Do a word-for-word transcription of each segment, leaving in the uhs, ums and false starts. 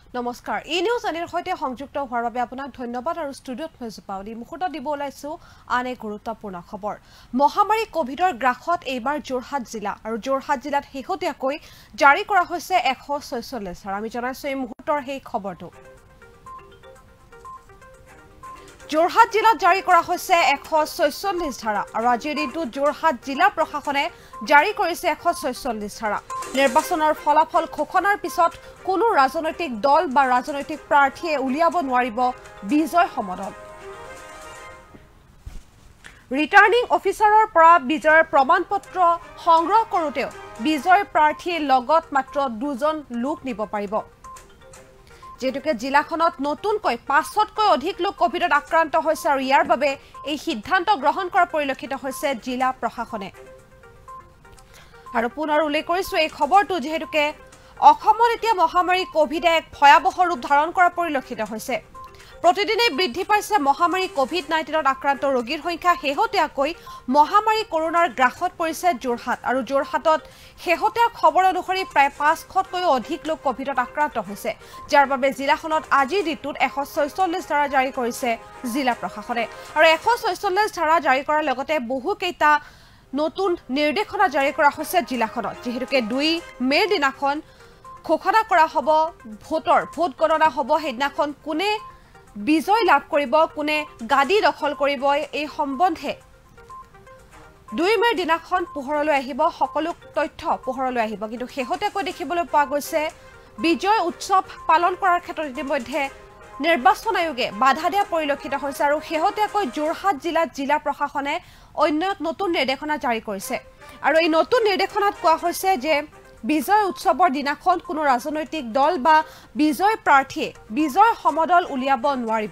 নমস্কাৰ ই নিউজ আনিৰ সৈতে সংযুক্ত হোৱাৰ বাবে আপোনাক ধন্যবাদ আৰু ষ্টুডিঅ'ত মই জুপাউলি মুহূৰ্ত দিব ওলাইছো আন এক গুৰুত্বপূৰ্ণ খবৰ মহামাৰী কোভিডৰ গ্ৰাসত এইবাৰ যোৰহাট জিলা আৰু যোৰহাট জিলাত শেহতীয়াকৈ জাৰি কৰা হৈছে এশ ছয়চল্লিছ ধাৰা আমি জনাইছো এই মুহূৰ্তৰ সেই খবৰটো যোৰহাট জিলাত জাৰি কৰা হৈছে এশ ছয়চল্লিছ ধাৰা আৰু আজিৰ দিনটো যোৰহাট জিলা প্ৰশাসনে জাৰি কৰিছে এশ ছয়চল্লিছ ধাৰা নিৰ্বাচনৰ ফলাফল ঘোষণাৰ পিছত কোনো ৰাজনৈতিক দল বা ৰাজনৈতিক প্ৰাৰ্থীয়ে উলিয়াব নোৱাৰিব বিজয় সমদল ৰিটাৰ্নিং অফিচাৰৰ পৰা বিজয়ৰ প্ৰমাণপত্ৰ সংগ্ৰহ কৰোতেও বিজয় প্ৰাৰ্থীৰ লগত মাত্ৰ দুজন লোক নিব পাৰিব যেতুকে জিলাখনত নতুনকৈ পাঁচশতকৈ অধিক লোক কোভিডত আক্ৰান্ত হৈছে আৰু ইয়াৰ বাবে এই সিদ্ধান্ত গ্ৰহণ কৰা পৰিলক্ষিত হৈছে জিলা প্ৰশাসনে আৰু পুনৰ উল্লেখ কৰিছো এই খবৰটো যেহেতুকে অসমত এতিয়া মহামাৰী কোভিডে এক ভয়াবহ ৰূপ ধাৰণ কৰা পৰিলক্ষিত হৈছে প্ৰতিদিনে বৃদ্ধি পাইছে মহামাৰী কোভিড নাইনটিনত আক্ৰান্ত ৰোগীৰ সংখ্যা শেহতীয়াকৈ মহামাৰী কৰোনাৰ গ্ৰাসত পৰিছে যোৰহাট আৰু যোৰহাটত শেহতীয়া খবৰ অনুসৰি প্ৰায় পাঁচশতকৈ অধিক লোক কোভিডত আক্ৰান্ত হৈছে যাৰ বাবে জিলাখনত আজিৰ দিনটোত এশ ছয়চল্লিছ ধাৰা জাৰি কৰিছে জিলা প্ৰশাসনে আৰু এশ ছয়চল্লিছ ধাৰা জাৰি কৰাৰ লগতে বহু কেইটা নতুন নিৰ্দেশনা জাৰি কৰা হৈছে জিলাখনত যেহেতুকে দুই মেৰ দিনাখন ঘোষণা কৰা হ'ব ভোটৰ ভোট গণনা হ'ব সেইদিনাখন কোনে বিজয় লাভ কৰিব কোনে গাদী দখল কৰিব এই সম্বন্ধে দুই মেৰ দিনাখন পোহৰলৈ আহিব সকলো তথ্য পোহৰলৈ আহিব কিন্তু শেহতীয়াকৈ দেখিবলৈ পোৱা গৈছে বিজয় উৎসৱ পালন কৰাৰ ক্ষেত্ৰত ইতিমধ্যে নিৰ্বাচন আয়োগে বাধা দিয়া পৰিলক্ষিত হৈছে আৰু শেহতীয়াকৈ যোৰহাট জিলাত জিলা প্ৰশাসনে অন্য এক নতুন নিৰ্দেশনা জাৰি কৰিছে আৰু এই নতুন নিৰ্দেশনাত কোৱা হৈছে যে বিজয় উৎসৱৰ দিনাখন কোনো ৰাজনৈতিক দল বা বিজয় প্ৰাৰ্থীয়ে বিজয় সমদল উলিয়াব নোৱাৰিব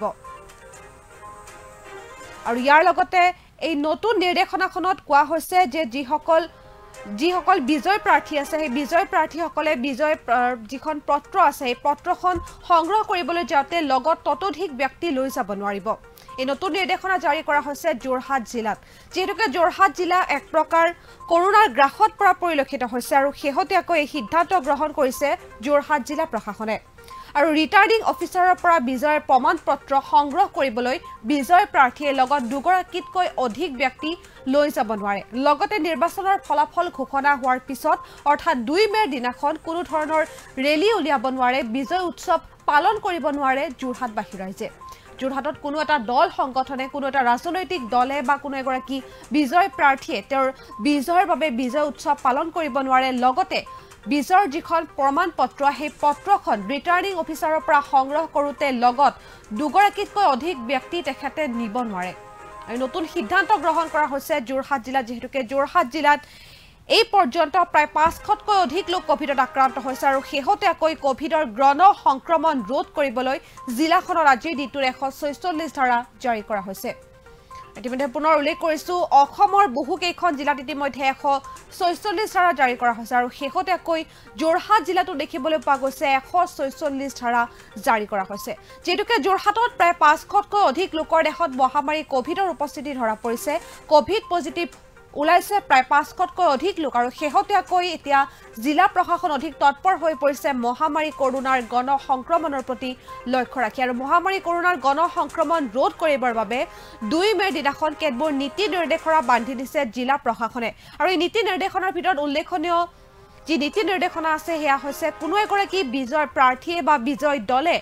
আৰু ইয়াৰ লগতে এই নতুন নিৰ্দেশনাখনত কোৱা হৈছে যে যিসকল যিসকল বিজয় প্ৰাৰ্থী আছে সেই বিজয় প্ৰাৰ্থীসকলে বিজয় যিখন পত্ৰ আছে এই পত্ৰখন সংগ্ৰহ কৰিবলৈ যাওঁতে লগত ততোধিক ব্যক্তি লৈ যাব নোৱাৰিব এই নতুন নিৰ্দেশনা জাৰি কৰা হৈছে যোৰহাট জিলাত যেহেতুকে যোৰহাট জিলা এক প্ৰকাৰ কৰোনাৰ গ্ৰাসত পৰা পৰিলক্ষিত হৈছে আৰু শেহতীয়াকৈ এই সিদ্ধান্ত গ্ৰহণ কৰিছে যোৰহাট জিলা প্ৰশাসনে আৰু ৰিটাৰ্নিং অফিচাৰৰ পৰা বিজয়ৰ প্ৰমাণপত্ৰ সংগ্ৰহ কৰিবলৈ বিজয় প্ৰাৰ্থীয়ে লগত দুগৰাকীতকৈ অধিক ব্যক্তি লৈ যাব নোৱাৰে লগতে নিৰ্বাচনৰ ফলাফল ঘোষণা হোৱাৰ পিছত অৰ্থাৎ দুই মেৰ দিনাখন কোনো ধৰণৰ ৰেলী উলিয়াব নোৱাৰে বিজয় উৎসৱ পালন কৰিব নোৱাৰে যোৰহাটবাসী ৰাইজে যোৰহাটত কোনো এটা দল সংগঠনে কোনো এটা ৰাজনৈতিক দলে বা কোনো এগৰাকী বিজয় প্ৰাৰ্থীয়ে তেওঁৰ বিজয়ৰ বাবে বিজয় উৎসৱ পালন কৰিব নোৱাৰে লগতে বিজয়ৰ যিখন প্ৰমাণপত্ৰ সেই পত্ৰখন ৰিটাৰ্নিং অফিচাৰৰ পৰা সংগ্ৰহ কৰোতে লগত দুগৰাকীতকৈ অধিক ব্যক্তি তেখেতে নিব নোৱাৰে এই নতুন সিদ্ধান্ত গ্ৰহণ কৰা হৈছে যোৰহাট জিলাত যেহেতুকে যোৰহাট জিলাত এই পৰ্যন্ত প্ৰায় পাঁচশতকৈ অধিক লোক কোভিডত আক্ৰান্ত হৈছে আৰু শেহতীয়াকৈ কোভিডৰ গ্ৰণ সংক্ৰমণ ৰোধ কৰিবলৈ জিলাখনৰ আজিৰ দিনটোৰ এশ ছয়চল্লিছ ধাৰা জাৰি কৰা হৈছে ইতিমধ্যে পুনৰ উল্লেখ কৰিছো অসমৰ বহু কেইখন জিলাত ইতিমধ্যে এশ ছয়চল্লিছ ধাৰা জাৰি কৰা হৈছে আৰু শেহতীয়াকৈ যোৰহাট জিলাতো দেখিবলৈ পোৱা গৈছে এশ ছয়চল্লিছ ধাৰা জাৰি কৰা হৈছে যেতুকে যোৰহাটত প্ৰায় পাঁচশতকৈ অধিক লোকৰ দেহত মহামাৰী কোভিডৰ উপস্থিতি ধৰা পৰিছে কোভিড পজিটিভ ওলাইছে প্ৰায় পাঁচশতকৈ অধিক লোক আৰু শেহতীয়াকৈ এতিয়া জিলা প্ৰশাসন অধিক তৎপৰ হৈ পৰিছে মহামাৰী কৰোনাৰ গণ সংক্ৰমণৰ প্ৰতি লক্ষ্য ৰাখি আৰু মহামাৰী কৰোনাৰ গণ সংক্ৰমণ ৰোধ কৰিবৰ বাবে দুই মেৰ দিনাখন কেতবোৰ নীতি নিৰ্দেশনা বান্ধি দিছে জিলা প্ৰশাসনে আৰু এই নীতি নিৰ্দেশনাৰ ভিতৰত উল্লেখনীয় যি নীতি নিৰ্দেশনা আছে সেয়া হৈছে কোনো এগৰাকী বিজয় প্ৰাৰ্থীয়ে বা বিজয় দলে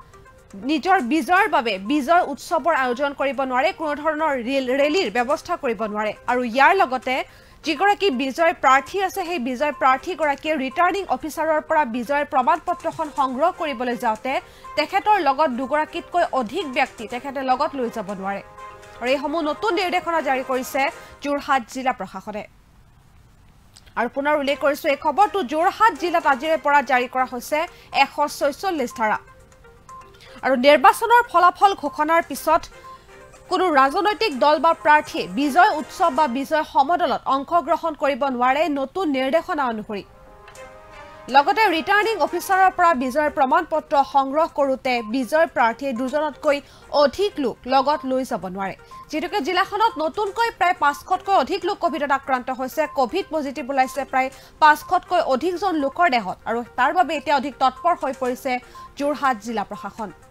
নিজৰ বিজয়ৰ বাবে বিজয় উৎসৱৰ আয়োজন কৰিব নোৱাৰে কোনো ধৰণৰ ৰেলীৰ ব্যৱস্থা কৰিব নোৱাৰে আৰু ইয়াৰ লগতে যিগৰাকী বিজয় প্ৰাৰ্থী আছে সেই বিজয় প্ৰাৰ্থীগৰাকীয়ে ৰিটাৰ্নিং অফিচাৰৰ পৰা বিজয়ৰ প্ৰমাণপত্ৰখন সংগ্ৰহ কৰিবলৈ যাওঁতে তেখেতৰ লগত দুগৰাকীতকৈ অধিক ব্যক্তি তেখেতে লগত লৈ যাব নোৱাৰে আৰু এইসমূহ নতুন নিৰ্দেশনা জাৰি কৰিছে যোৰহাট জিলা প্ৰশাসনে আৰু পুনৰ উল্লেখ কৰিছো এই খবৰটো যোৰহাট জিলাত আজিৰে পৰা জাৰি কৰা হৈছে এশ ছয়চল্লিছ ধাৰা আৰু নিৰ্বাচনৰ ফলাফল ঘোষণাৰ পিছত কোনো ৰাজনৈতিক দল বা প্ৰাৰ্থী বিজয় উৎসৱ বা বিজয় সমদলত অংশগ্ৰহণ কৰিব নোৱাৰে নতুন নিৰ্দেশনা অনুসৰি লগতে ৰিটাৰ্নিং অফিচাৰৰ পৰা বিজয়ৰ প্ৰমাণপত্ৰ সংগ্ৰহ কৰোঁতে বিজয় প্ৰাৰ্থীয়ে দুজনতকৈ অধিক লোক লগত লৈ যাব নোৱাৰে যিটোকে জিলাখনত নতুনকৈ প্ৰায় পাঁচশতকৈ অধিক লোক কোভিডত আক্ৰান্ত হৈছে কোভিড পজিটিভ ওলাইছে প্ৰায় পাঁচশতকৈ অধিকজন লোকৰ দেহত আৰু তাৰ বাবে এতিয়া অধিক তৎপৰ হৈ পৰিছে যোৰহাট জিলা প্ৰশাসন